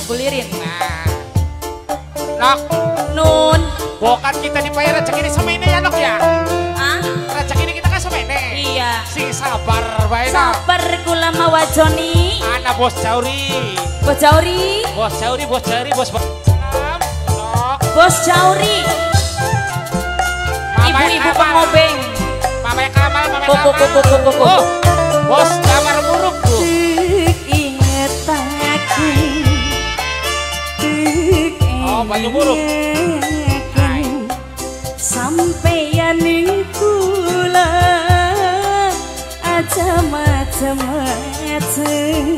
gulirin. Nah, Nok, Nun. bukan kita dibayar rezeki ini sama ini ya Nok ya. Ah? Rezeki ini kita kan sama ini. Iya. Si sabar baik Nok. Sabar kula mawajoni. Anak bos Jauri. Bos Jauri. Bos Jauri, bos Jauri, bos Salam. Nok. Bos Jauri. Ibu-ibu pengobeng. Mama Kamal, Mama Koko, koko, koko, koko. Oh, bos kamar buruk Bu. Ingat aku. Oh, baju buruk. Sampeyan ning kula aja macem-macem.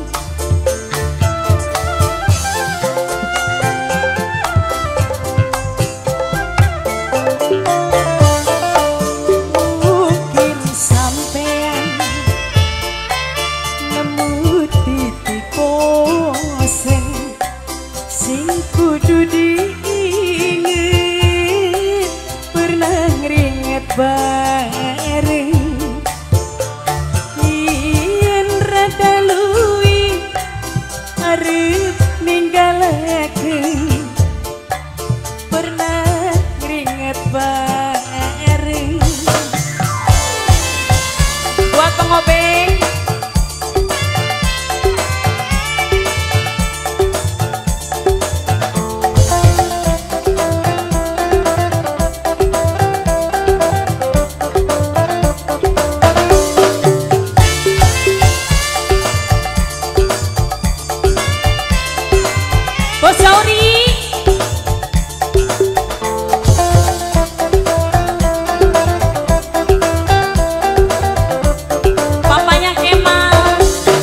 Mungkin sampeyan nemu titik bosen sing kudu diinget, pernah ngeringet bareng yen rada luwih arep ninggalaken, pernah ngeringet bareng buat pengobeng. Bos Jauri. Papanya Kemal.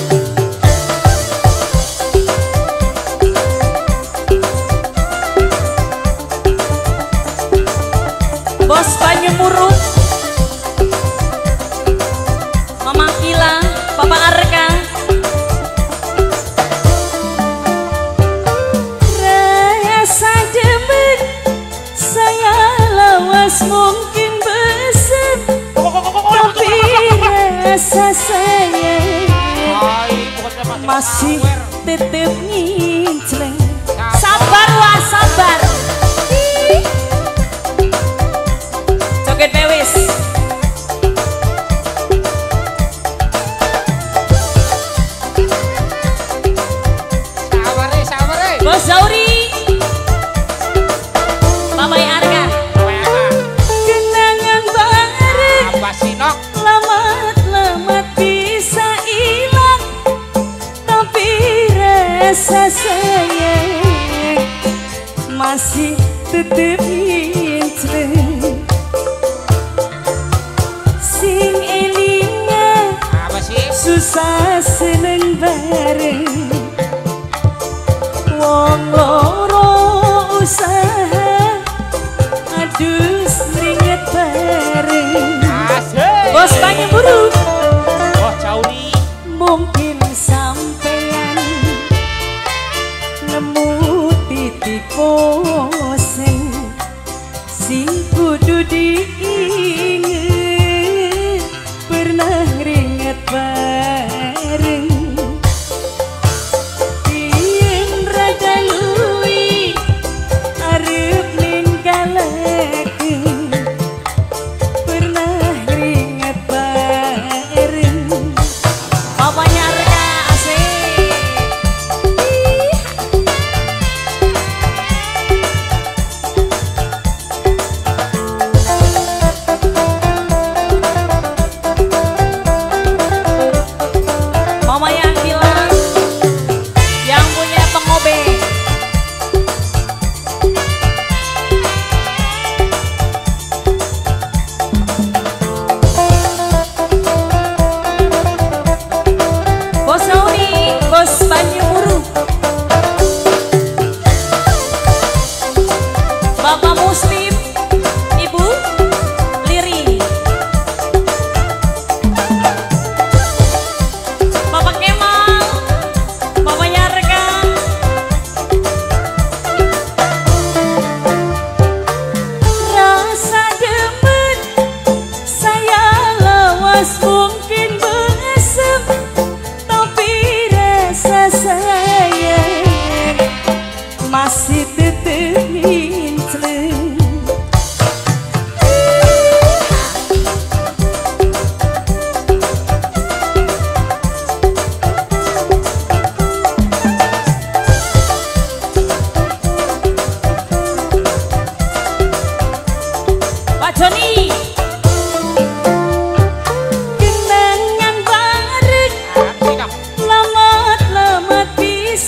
Bos Banyumuruk. Mama Kila, Papa Arka. Mungkin besar tapi rasa sayang masih tetep ngincleng. Sabar wah sabar. Joget bewis. Sabar eh. Bos Zauri. Mama Arka. Sinok Lamat-lamat bisa hilang, tapi rasa sayang masih tetep ngincleng. Sing elingan apa sih? susah seneng bareng, wong loro usaha adus ngeringet bareng. Bos Banyumuruk. Bos Jauri. Mungkin sampeyan nemu titik bosen sing kudu diinget, pernah ngeringet bareng yen rada luwih arep ninggalaken, pernah ngeringet bareng. Papanya Arka asik.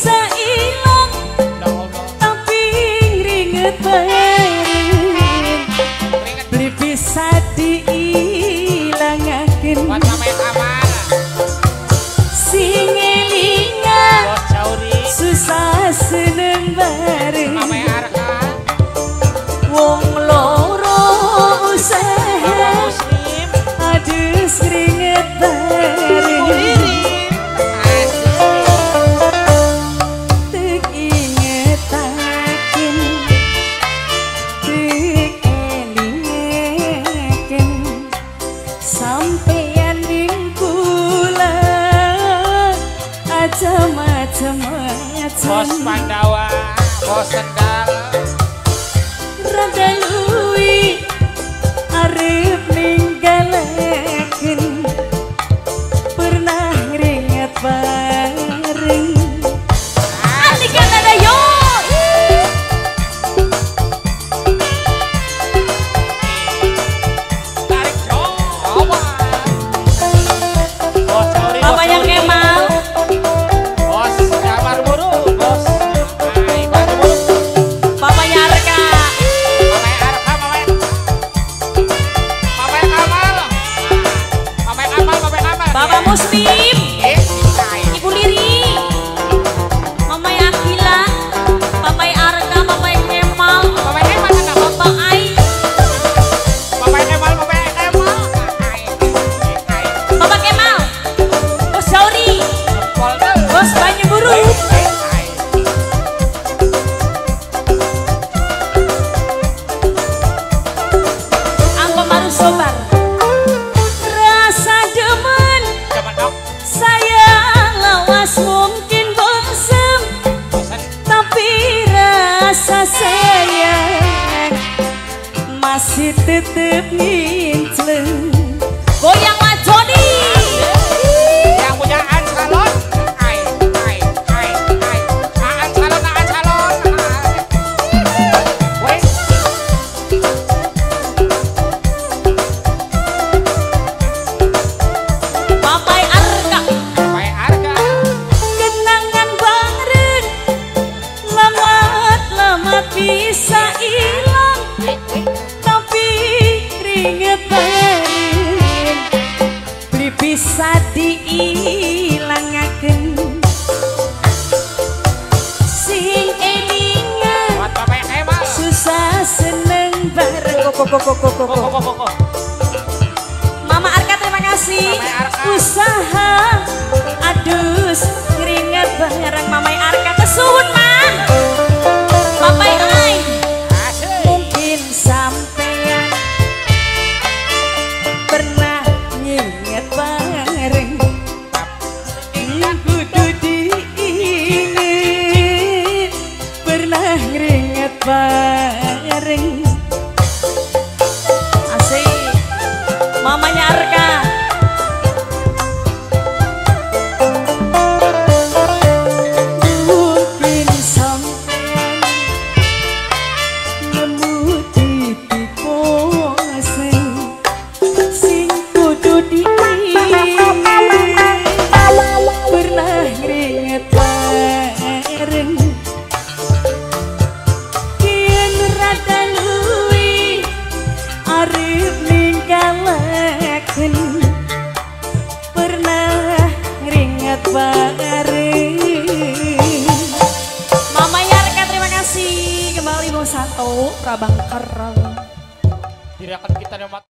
bisa ilang tapi ringet bareng beli bisa diilangakin sing elingan susah seneng bareng wong loro usaha adus ringet bareng tek ingetaken tek elingaken sampeyan ning kula aja macem-macem Bos Pandawa, bos sendal. rada luwi arep ninggalaken pernah ngeringet bareng alikan ada yo Tarik Jawa. Bos Cauri, Bapak bos yang Cauri. Kemal Bos Kamar Buru, bos. Ai, Batu Buru. bapaknya Arka Mamai Arka, mamai. Mamai Kamal. Mamai Kamal, mamai Kamal. bapak Muslim Cintai. ibu Liri mamai Akila bapak Arka bapak Kemal Mamai Kemal kan apa? bapak Ai Mamai Kemal, mamai Kemal. Ai, ai. bapak Kemal bos Sauri Polder. bos Banyu Buru Ai. Angko Maru Sobar rasa demen Coba dok. saya lawas mungkin bosan Bosan. tapi rasa sayang masih tetep ngincleng goyang wajoni Yang punya salon. Ai, ai, ai, ai. Salon, salon. Weh. papai Arka Mamai Arka. kenangan bareng lamat bisa hilang tapi ringet bareng beli bisa diilangaken sing elingan Buat Mamai Kemal. susah seneng bareng kok. Mama Arka terima kasih Mama Arka. usaha adus keringet bareng Mama Arka kesuhun mah Papai Ai Asik. mungkin sampean pernah nginget bareng kudu diinget pernah ngeringet bareng asik mamanya Arka mungkin sampean nemu titik pose sing kudu diinget pernah ngeringet bareng kian rada luwi arep ninggalaken pernah ngeringet bareng Mama Yarka terima kasih kembali Bung Sato Prabangker Dirakan kita